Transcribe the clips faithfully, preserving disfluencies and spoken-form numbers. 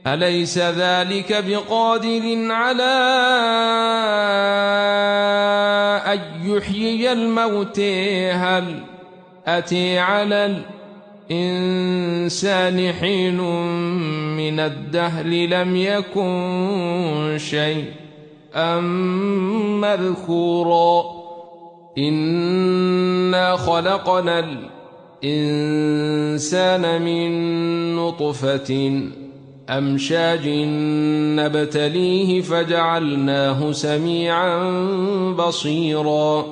أليس ذلك بقادر على أن يحيي الموتى هل أتى على الإنسان حين من الدهر لم يكن شيئا مذكورا إنا خلقنا الإنسان من نطفة أمشاج نبتليه فجعلناه سميعا بصيرا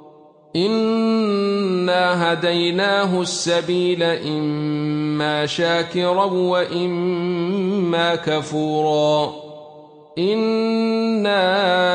إنا هديناه السبيل إما شاكرا وإما كفورا إنا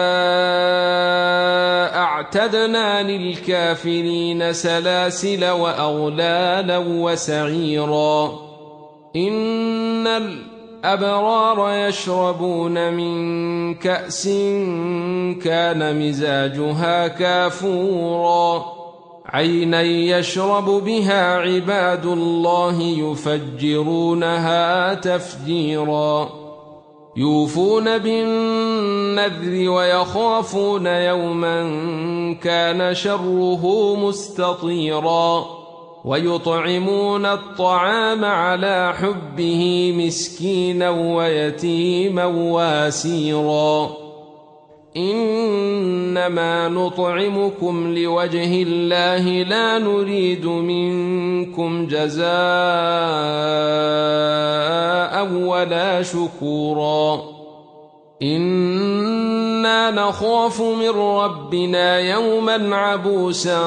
أعتدنا للكافرين سلاسل وأغلالا وسعيرا إن الأبرار يشربون من كأس كان مزاجها كافورا عينا يشرب بها عباد الله يفجرونها تفجيرا يوفون بالنذر ويخافون يوما كان شره مستطيرا ويطعمون الطعام على حبه مسكينا ويتيما واسيرا إنما نطعمكم لوجه الله لا نريد منكم جزاء ولا شكورا إنا نخاف من ربنا يوما عبوسا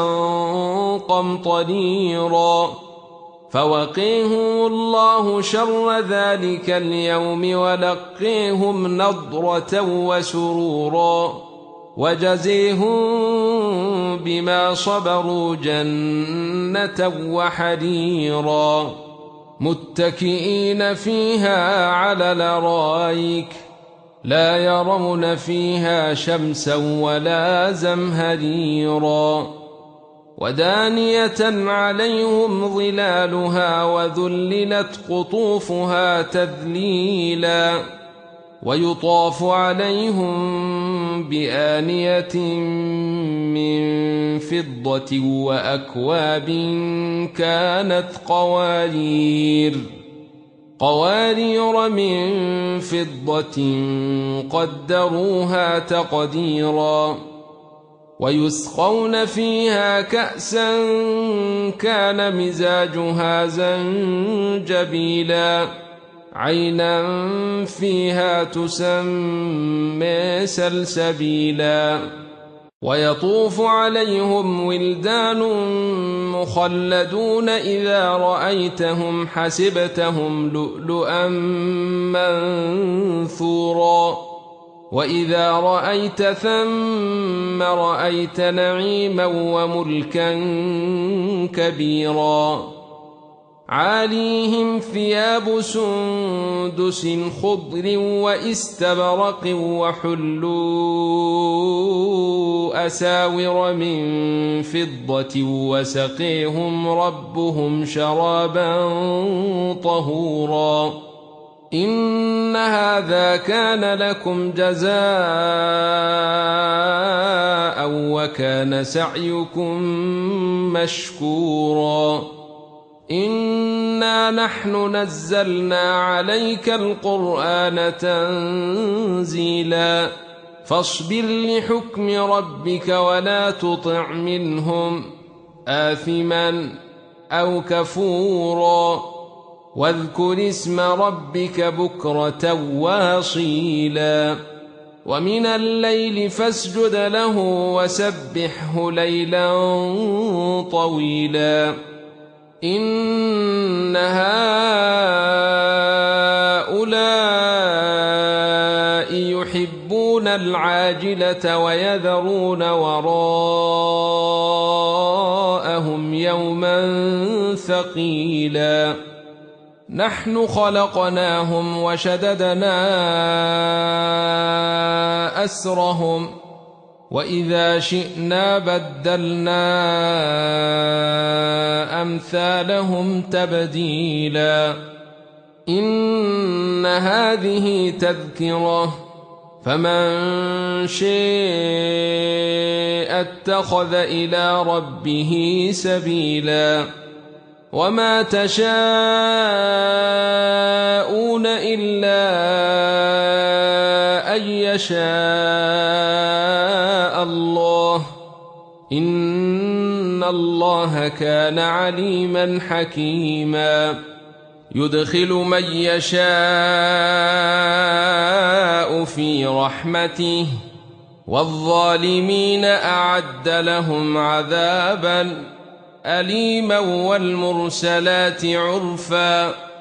قمطريرا فوقيهم الله شر ذلك اليوم ولقيهم نضرة وسرورا وجزيهم بما صبروا جنة وحريرا متكئين فيها على الأرائك لا يرون فيها شمسا ولا زمهريرا ودانية عليهم ظلالها وذللت قطوفها تذليلا ويطاف عليهم بآنية من فضة وأكواب كانت قوارير قوارير من فضة قدروها تقديرا ويسقون فيها كأسا كان مزاجها زنجبيلا عينا فيها تسمى سلسبيلا ويطوف عليهم ولدان مخلدون إذا رأيتهم حسبتهم لؤلؤا منثورا وإذا رأيت ثم رأيت نعيما وملكا كبيرا عاليهم ثياب سندس خضر واستبرق وحلوا أساور من فضة وسقيهم ربهم شرابا طهورا إن هذا كان لكم جزاء وكان سعيكم مشكورا إنا نحن نزلنا عليك القرآن تنزيلا فاصبر لحكم ربك ولا تطع منهم آثما أو كفورا واذكر اسم ربك بكرة واصيلا ومن الليل فاسجد له وسبحه ليلا طويلا إن هؤلاء يحبون العاجلة ويذرون وراءهم يوما ثقيلا نحن خلقناهم وشددنا أسرهم وإذا شئنا بدلنا أمثالهم تبديلا إن هذه تذكرة فمن شاء اتخذ إلى ربه سبيلا وما تشاءون إلا أن يشاء الله إن الله كان عليما حكيما يدخل من يشاء في رحمته والظالمين أعد لهم عذابا أليما والمرسلات عرفا